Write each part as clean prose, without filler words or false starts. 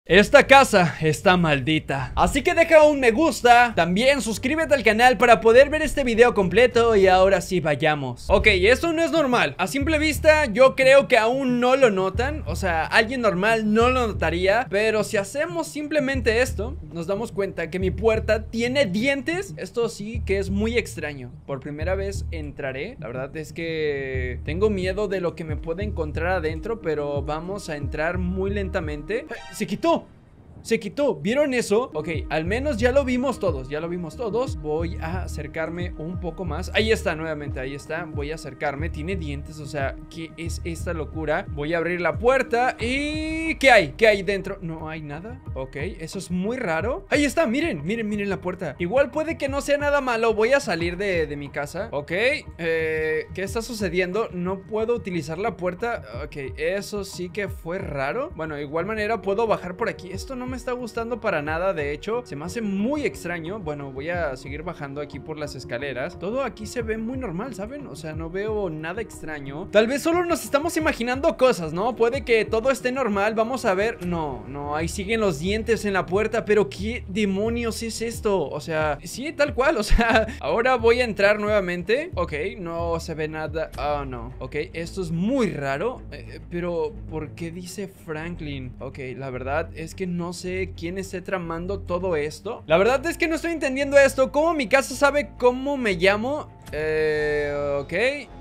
Esta casa está maldita, así que deja un me gusta, también suscríbete al canal para poder ver este video completo y ahora sí vayamos. Ok, esto no es normal, a simple vista yo creo que aún no lo notan, o sea, alguien normal no lo notaría, pero si hacemos simplemente esto, nos damos cuenta que mi puerta tiene dientes. Esto sí que es muy extraño, por primera vez entraré, la verdad es que tengo miedo de lo que me puede encontrar adentro, pero vamos a entrar muy lentamente. ¡Se quitó! Se quitó, ¿vieron eso? Ok, al menos ya lo vimos todos, Voy a acercarme un poco más. Ahí está, nuevamente, ahí está. Voy a acercarme, tiene dientes, o sea, ¿qué es esta locura? Voy a abrir la puerta y... ¿qué hay? ¿Qué hay dentro? No hay nada. Ok, eso es muy raro. Ahí está, miren la puerta. Igual puede que no sea nada malo. Voy a salir de mi casa. Ok, ¿qué está sucediendo? No puedo utilizar la puerta. Ok, eso sí que fue raro. Bueno, de igual manera puedo bajar por aquí. Esto no me está gustando para nada, de hecho se me hace muy extraño. Bueno, voy a seguir bajando aquí por las escaleras. Todo aquí se ve muy normal, ¿saben? O sea, no veo nada extraño. Tal vez solo nos estamos imaginando cosas, ¿no? Puede que todo esté normal, vamos a ver. No, ahí siguen los dientes en la puerta. Pero ¿qué demonios es esto? O sea, sí, tal cual, o sea, ahora voy a entrar nuevamente. Ok, no se ve nada. Oh, no, ok, esto es muy raro. Pero, ¿por qué dice Franklin? Ok, la verdad es que no sé quién esté tramando todo esto. La verdad es que no estoy entendiendo esto. ¿Cómo mi casa sabe cómo me llamo? Ok.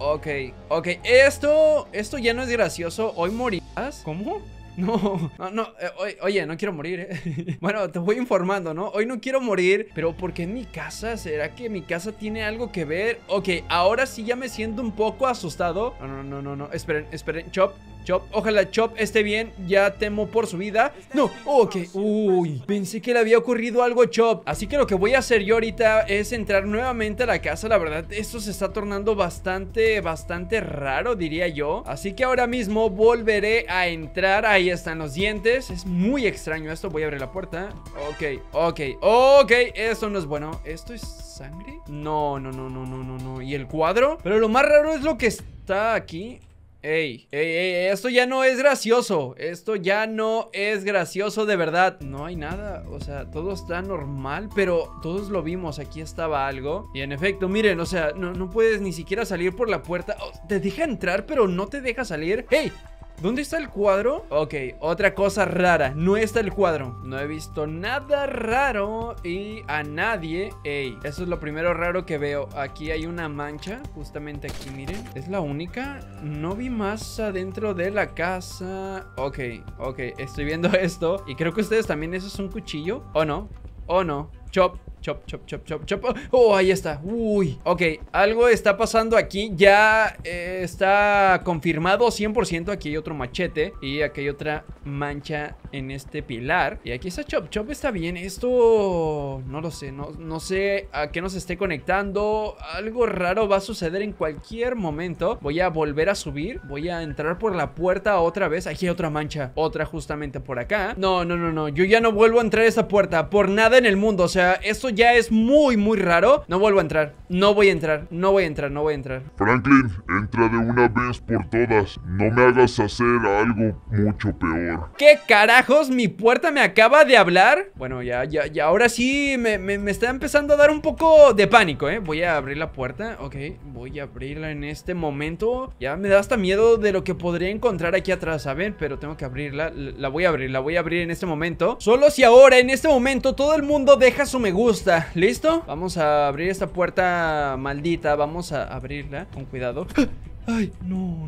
Esto ya no es gracioso. Hoy morirás. ¿Cómo? No, oye, no quiero morir, Bueno, te voy informando, ¿no? Hoy no quiero morir, pero ¿por qué en mi casa? ¿Será que mi casa tiene algo que ver? Ok, ahora sí ya me siento un poco asustado. No, esperen, Chop, ojalá Chop esté bien. Ya temo por su vida. No, ok, uy, pensé que le había ocurrido algo a Chop. Así que lo que voy a hacer yo ahorita es entrar nuevamente a la casa. La verdad, esto se está tornando bastante raro, diría yo. Así que ahora mismo volveré a entrar. Ahí están los dientes. Es muy extraño esto. Voy a abrir la puerta. Ok, esto no es bueno. ¿Esto es sangre? No. ¿Y el cuadro? Pero lo más raro es lo que está aquí. Ey, esto ya no es gracioso. Esto ya no es gracioso de verdad. No hay nada, o sea, todo está normal. Pero todos lo vimos, aquí estaba algo. Y en efecto, miren, o sea, no puedes ni siquiera salir por la puerta. Te deja entrar, pero no te deja salir. ¡Ey! ¿Dónde está el cuadro? Ok, otra cosa rara. No está el cuadro. No he visto nada raro y a nadie. Ey, eso es lo primero raro que veo. Aquí hay una mancha, justamente aquí, miren. ¿Es la única? No vi más adentro de la casa. Ok, estoy viendo esto. Y creo que ustedes también. ¿Eso es un cuchillo? ¿O no? Chop. Oh, ahí está. Uy, ok, algo está pasando aquí. Ya está confirmado 100%. Aquí hay otro machete y aquí hay otra mancha en este pilar. Y aquí está Chop. Chop está bien. Esto no lo sé, no sé a qué nos esté conectando. Algo raro va a suceder en cualquier momento. Voy a volver a subir. Voy a entrar por la puerta otra vez. Aquí hay otra mancha, otra justamente por acá. No, yo ya no vuelvo a entrar a esta puerta por nada en el mundo. O sea, esto ya es muy raro. No vuelvo a entrar. No voy a entrar. Franklin, entra de una vez por todas. No me hagas hacer algo mucho peor. ¿Qué carajos? ¿Mi puerta me acaba de hablar? Bueno, ya ahora sí me está empezando a dar un poco de pánico, Voy a abrir la puerta. Ok, voy a abrirla en este momento. Ya me da hasta miedo de lo que podría encontrar aquí atrás, ¿saben? Pero tengo que abrirla. La voy a abrir en este momento. Solo si ahora, en este momento, todo el mundo deja su me gusta. ¿Listo? Vamos a abrir esta puerta maldita. Vamos a abrirla con cuidado. Ay, no.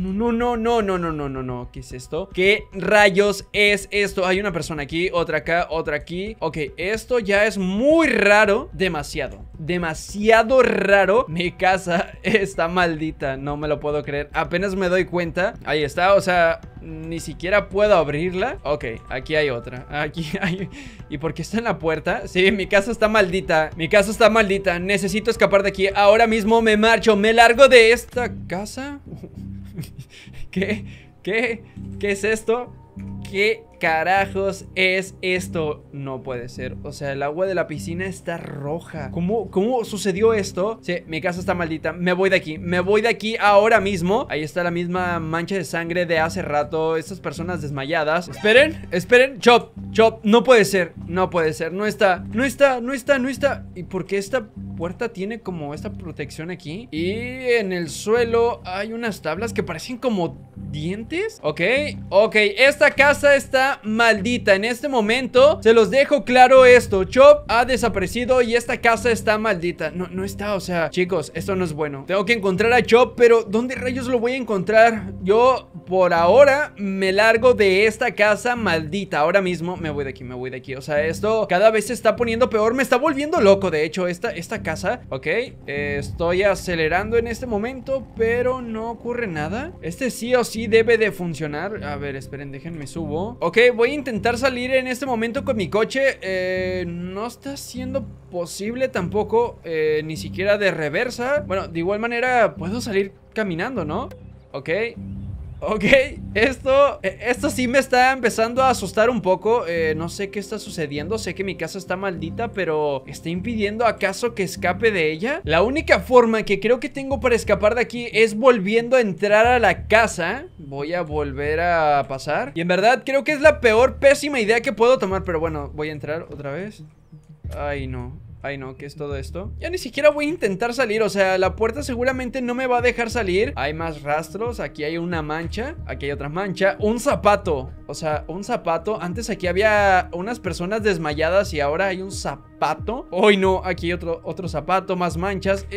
¿Qué es esto? ¿Qué rayos es esto? Hay una persona aquí, otra acá, otra aquí. Ok, esto ya es muy raro. Demasiado raro. Mi casa está maldita. No me lo puedo creer. Apenas me doy cuenta. Ahí está, o sea, ni siquiera puedo abrirla. Ok, aquí hay otra. Aquí hay... ¿Y por qué está en la puerta? Sí, mi casa está maldita. Necesito escapar de aquí. Ahora mismo me marcho. Me largo de esta casa. ¿Qué es esto? ¿Qué carajos es esto? No puede ser. O sea, el agua de la piscina está roja. ¿Cómo sucedió esto? Sí, mi casa está maldita. Me voy de aquí. Me voy de aquí ahora mismo. Ahí está la misma mancha de sangre de hace rato. Estas personas desmayadas. Esperen. Chop. No puede ser. No puede ser. No está. ¿Y por qué esta puerta tiene como esta protección aquí? Y en el suelo hay unas tablas que parecen como dientes. Ok. Esta casa está maldita. En este momento se los dejo claro esto. Chop ha desaparecido y esta casa está maldita. No está, o sea, chicos, esto no es bueno. Tengo que encontrar a Chop, pero ¿dónde rayos lo voy a encontrar? Yo por ahora me largo de esta casa maldita. Ahora mismo me voy de aquí. O sea, esto cada vez se está poniendo peor. Me está volviendo loco, de hecho, esta casa. Ok, estoy acelerando en este momento, pero no ocurre nada. Este sí o sí debe de funcionar. A ver, esperen, déjenme subo. Ok, voy a intentar salir en este momento con mi coche. No está siendo posible tampoco, ni siquiera de reversa. Bueno, de igual manera puedo salir caminando, ¿no? Ok, esto sí me está empezando a asustar un poco. No sé qué está sucediendo. Sé que mi casa está maldita, pero ¿está impidiendo acaso que escape de ella? La única forma que creo que tengo para escapar de aquí es volviendo a entrar a la casa. Voy a volver a pasar. Y en verdad creo que es la pésima idea que puedo tomar. Pero bueno, voy a entrar otra vez. Ay, no, ¿qué es todo esto? Ya ni siquiera voy a intentar salir. O sea, la puerta seguramente no me va a dejar salir. Hay más rastros. Aquí hay una mancha. Aquí hay otra mancha. Un zapato. O sea, un zapato. Antes aquí había unas personas desmayadas y ahora hay un zapato. ¡Ay, no! Aquí hay otro zapato. Más manchas.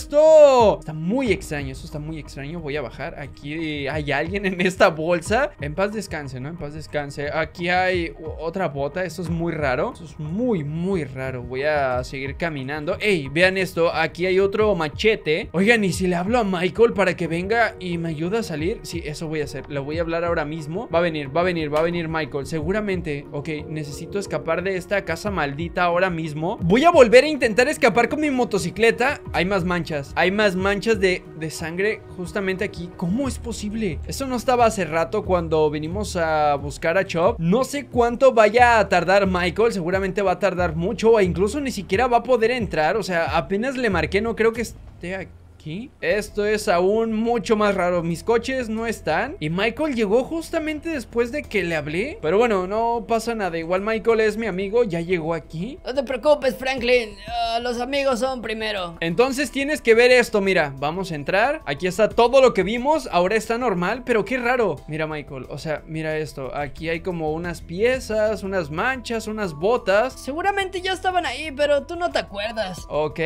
Esto está muy extraño. Esto está muy extraño. Voy a bajar. Aquí hay alguien en esta bolsa. En paz descanse, ¿no? En paz descanse. Aquí hay otra bota. Esto es muy raro. Esto es muy raro. Voy a seguir caminando. ¡Ey! Vean esto. Aquí hay otro machete. Oigan, ¿y si le hablo a Michael para que venga y me ayude a salir? Sí, eso voy a hacer. Le voy a hablar ahora mismo. Va a venir Michael. Seguramente. Ok, necesito escapar de esta casa maldita ahora mismo. Voy a volver a intentar escapar con mi motocicleta. Hay más manchas. Hay más manchas de sangre justamente aquí. ¿Cómo es posible? Eso no estaba hace rato cuando vinimos a buscar a Chop. No sé cuánto vaya a tardar Michael. Seguramente va a tardar mucho o incluso ni siquiera va a poder entrar. O sea, apenas le marqué. No creo que esté aquí. Esto es aún mucho más raro. Mis coches no están y Michael llegó justamente después de que le hablé. Pero bueno, no pasa nada. Igual Michael es mi amigo, ya llegó aquí. No te preocupes, Franklin, los amigos son primero. Entonces tienes que ver esto, mira. Vamos a entrar, aquí está todo lo que vimos. Ahora está normal, pero qué raro. Mira, Michael, o sea, mira esto. Aquí hay como unas piezas, unas manchas, unas botas. Seguramente ya estaban ahí, pero tú no te acuerdas. Ok,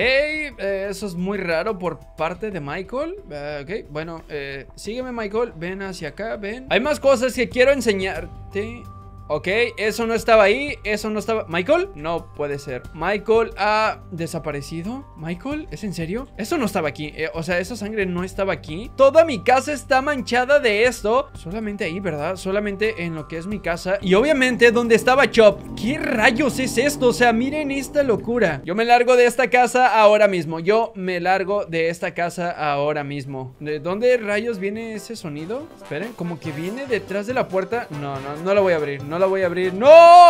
eso es muy raro por parte de Michael. Ok, bueno, sígueme, Michael. Ven hacia acá, ven. Hay más cosas que quiero enseñarte. Ok, eso no estaba ahí. Eso no estaba... ¿Michael? No puede ser. Michael ha desaparecido. ¿Michael? ¿Es en serio? Eso no estaba aquí. O sea, esa sangre no estaba aquí. Toda mi casa está manchada de esto. Solamente ahí, ¿verdad? Solamente en lo que es mi casa. Y obviamente donde estaba Chop. ¿Qué rayos es esto? O sea, miren esta locura. Yo me largo de esta casa ahora mismo. ¿De dónde rayos viene ese sonido? Esperen, como que viene detrás de la puerta. No la voy a abrir. No la voy a abrir. ¡No!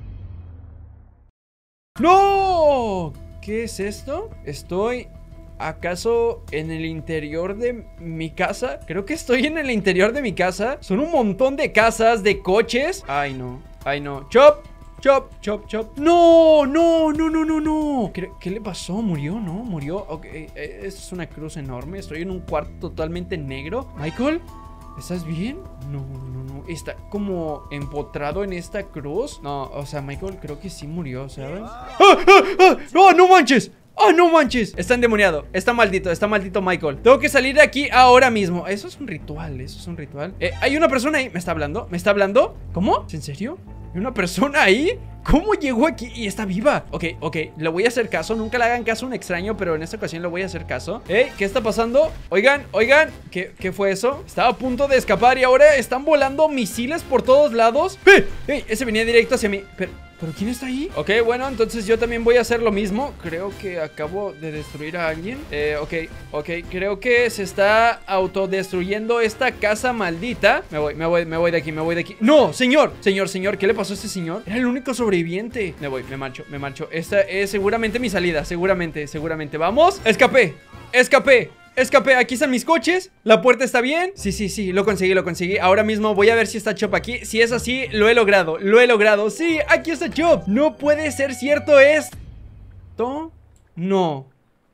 ¡No! ¿Qué es esto? ¿Estoy acaso en el interior de mi casa? Creo que estoy en el interior de mi casa. Son un montón de casas, de coches. Ay, no. Chop. No. ¿Qué le pasó? ¿Murió? ¿No? ¿Murió? Ok, esto es una cruz enorme. Estoy en un cuarto totalmente negro. ¿Michael? ¿Estás bien? No. Está como empotrado en esta cruz. No, o sea, Michael creo que sí murió, ¿sabes? ¡No, no manches! ¡Oh, no manches! Está endemoniado, está maldito Michael. Tengo que salir de aquí ahora mismo. Eso es un ritual, Hay una persona ahí, ¿me está hablando? ¿Cómo? ¿Es en serio? ¿Hay una persona ahí? ¿Cómo llegó aquí? Y está viva. Ok, le voy a hacer caso. Nunca le hagan caso a un extraño, pero en esta ocasión le voy a hacer caso. ¿Qué está pasando? Oigan, ¿qué fue eso? Estaba a punto de escapar y ahora están volando misiles por todos lados. Ese venía directo hacia mí. ¿Pero quién está ahí? Ok, bueno, entonces yo también voy a hacer lo mismo. Creo que acabo de destruir a alguien. Ok, creo que se está autodestruyendo esta casa maldita. Me voy de aquí, ¡No, señor! Señor, ¿qué le pasó a este señor? Era el único sobreviviente. Me marcho. Esta es seguramente mi salida, seguramente. ¡Vamos! Escapé, aquí están mis coches. La puerta está bien. Sí, lo conseguí. Ahora mismo voy a ver si está Chop aquí. Si es así, lo he logrado. Sí, aquí está Chop. No puede ser cierto esto. No.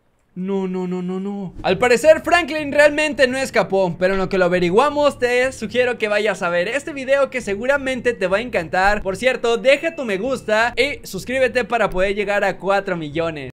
Al parecer Franklin realmente no escapó, pero en lo que lo averiguamos te sugiero que vayas a ver este video que seguramente te va a encantar. Por cierto, deja tu me gusta y suscríbete para poder llegar a 4 millones.